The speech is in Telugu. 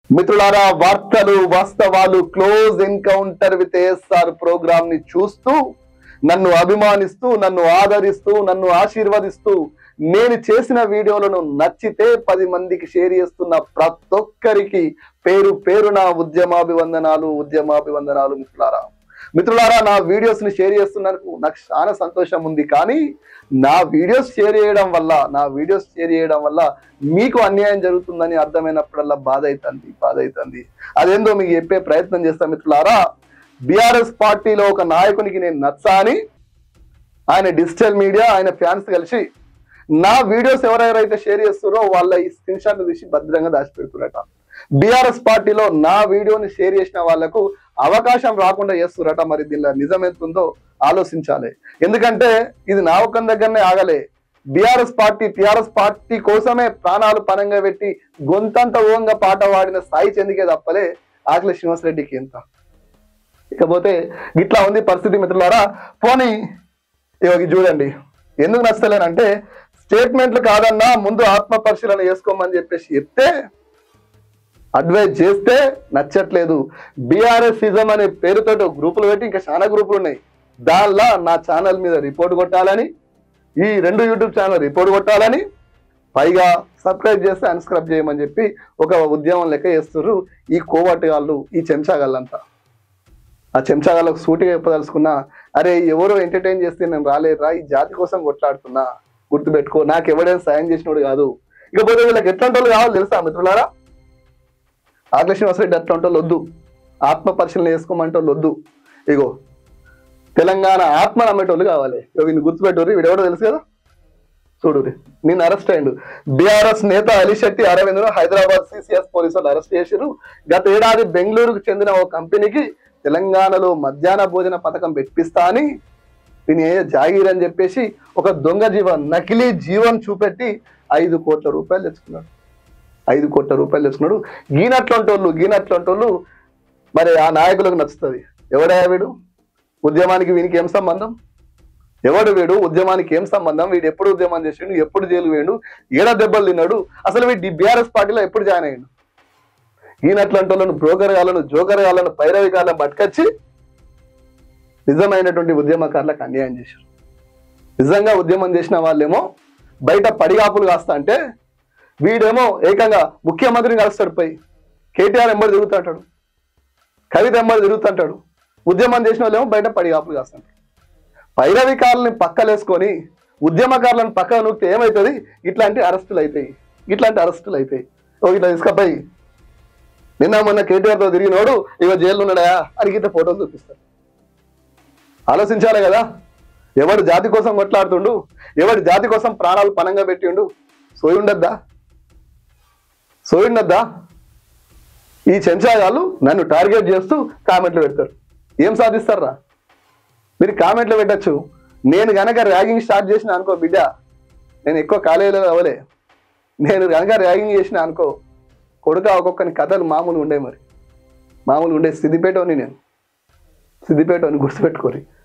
మిత్రులారా, వార్తలు వాస్తవాలు close encounter with ASR program ని చూస్తూ నన్ను అభిమానిస్తూ నన్ను ఆదరిస్తూ నన్ను ఆశీర్వదిస్తూ నేను చేసిన వీడియోలను నచ్చితే 10 మందికి షేర్ చేస్తున్న ప్రతి ఒక్కరికి పేరు పేరున ఉద్యమాభివందనాలు మిత్రులారా, నా వీడియోస్ ని షేర్ చేస్తున్నందుకు నాకు చాలా సంతోషం ఉంది. కానీ నా వీడియోస్ షేర్ చేయడం వల్ల మీకు అన్యాయం జరుగుతుందని అర్థమైనప్పుడల్లా బాధ అవుతుంది. అదేందో మీకు చెప్పే ప్రయత్నం చేస్తాను. మిత్రులారా, బీఆర్ఎస్ పార్టీలో ఒక నాయకునికి నేను నచ్చాని ఆయన డిజిటల్ మీడియా ఆయన ఫ్యాన్స్ కలిసి నా వీడియోస్ ఎవరెవరైతే షేర్ చేస్తారో వాళ్ళ ఈ స్క్రీన్ షాట్ తీసి భద్రంగా దాచిపెడుతున్నట. బీఆర్ఎస్ పార్టీలో నా వీడియోని షేర్ చేసిన వాళ్లకు అవకాశం రాకుండా చేస్తురట. మరి దీనిలో నిజం ఎంతుందో ఆలోచించాలి. ఎందుకంటే ఇది నా ఒక్క దగ్గరనే ఆగలే. టిఆర్ఎస్ పార్టీ కోసమే ప్రాణాలు పనంగా పెట్టి గొంతంత ఓంగా పాట పాడిన సాయి చంద్కే తప్పలే ఆకుల శ్రీనివాసరెడ్డికి ఎంత. ఇకపోతే ఇట్లా ఉంది పరిస్థితి. మిత్రులారా, పోనీ ఇవి చూడండి, ఎందుకు నచ్చలేనంటే స్టేట్మెంట్లు కాదన్నా ముందు ఆత్మ పరిశీలన చేసుకోమని చెప్పేసి చెప్తే అడ్వైజ్ చేస్తే నచ్చట్లేదు. బీఆర్ఎస్ ఇజం అనే పేరుతో గ్రూపులు పెట్టి ఇంకా చాలా గ్రూపులు ఉన్నాయి. దానిలో నా ఛానల్ మీద రిపోర్ట్ కొట్టాలని, ఈ 2 యూట్యూబ్ ఛానల్ రిపోర్ట్ కొట్టాలని, పైగా సబ్స్క్రైబ్ చేస్తే అన్స్క్రైబ్ చేయమని చెప్పి ఒక ఉద్యమం లెక్క చేస్తున్నారు ఈ కోవటిగాళ్ళు, ఈ చెంచాగాళ్ళంతా. ఆ చెంచాగాళ్ళకు సూటిగా చెప్పదలుచుకున్నా, అరే ఎవరో ఎంటర్టైన్ చేస్తే నేను రాలేదురా, ఈ జాతి కోసం కొట్లాడుతున్నా, గుర్తుపెట్టుకో, నాకు ఎవడైనా సాయం చేసినోడు కాదు. ఇకపోతే వీళ్ళకి ఎట్లాంటి వాళ్ళు కావాలో తెలుసా మిత్రులారా? ఆకుల శ్రీనివాసరెడ్డి అట్లాంటి వాళ్ళు వద్దు, ఆత్మ పరిశీలన చేసుకోమంటే వాళ్ళు వద్దు. ఇగో తెలంగాణ ఆత్మ నమ్మేటోళ్ళు కావాలి. వీడిని గుర్తుపెట్టుర్రి, వీడెవడో తెలుసు కదా, చూడుర్రి. నిన్న అరెస్ట్ అయ్యిండు బీఆర్ఎస్ నేత అలిశెట్టి అరవింద్ను హైదరాబాద్ సిసిఎస్ పోలీసులు అరెస్ట్ చేసిరు. గత ఏడాది బెంగళూరుకు చెందిన ఓ కంపెనీకి తెలంగాణలో మధ్యాహ్న భోజన పథకం పెట్టిస్తా అని దీని జాగీర్ అని చెప్పేసి ఒక దొంగ నకిలీ జీవన్ చూపెట్టి 5 కోట్ల రూపాయలు తెచ్చుకున్నాడు. 5 కోట్ల రూపాయలు తెచ్చుకున్నాడు. గీనట్లంటోళ్ళు మరి ఆ నాయకులకు నచ్చుతుంది. ఎవడయ్యా వీడు? ఉద్యమానికి వీనికి ఏం సంబంధం? ఎవడు వీడు? ఉద్యమానికి ఏం సంబంధం? వీడు ఎప్పుడు ఉద్యమం చేసిండు? ఎప్పుడు జైలు వేయండు? ఏడా దెబ్బలు తిన్నాడు? అసలు వీడు బీఆర్ఎస్ పార్టీలో ఎప్పుడు జాయిన్ అయ్యిండు? ఈయనట్లాంటి జోకర్ గాలను పైరవి గాలను పట్టుకొచ్చి నిజమైనటువంటి ఉద్యమకారులకు అన్యాయం చేశారు. నిజంగా ఉద్యమం చేసిన వాళ్ళేమో బయట పడిగాపులు కాస్తా అంటే వీడేమో ఏకంగా ముఖ్యమంత్రిని కలుస్తాడు. పోయి కేటీఆర్ ఎంబడి తిరుగుతుంటాడు, కవిత ఎంబడి తిరుగుతుంటాడు. ఉద్యమం చేసిన వాళ్ళేమో బయట పడిగాపులు కాస్తాడు. పైరవికారులని పక్కలేసుకొని ఉద్యమకారులను పక్కన నూక్తే ఏమవుతుంది? ఇట్లాంటి అరెస్టులు అవుతాయి. ఇట్లా తీసుకపోయి నిన్న మొన్న కేటీఆర్తో తిరిగినోడు ఇవ జైల్లో ఉన్నాడా అని గిట్ట ఫోటోలు చూపిస్తాడు. ఆలోచించాలి కదా, ఎవడు జాతి కోసం కొట్లాడుతుండు, ఎవడు జాతి కోసం ప్రాణాలు పనంగా పెట్టిండు. సోయి ఉండద్దా? ఈ చెంచాగాళ్ళు నన్ను టార్గెట్ చేస్తూ కామెంట్లు పెడతారు. ఏం సాధిస్తారా? మీరు కామెంట్లు పెట్టచ్చు. నేను గనక ర్యాగింగ్ స్టార్ట్ చేసిన అనుకో బిడ్డ, నేను ఎక్కువ కాలేజీలో అవ్వలే, నేను గనక ర్యాగింగ్ చేసిన అనుకో కొడుక ఒక్కొక్కని కథలు మామూలుగా ఉండే. సిద్దిపేటని గుర్తుపెట్టుకోరి.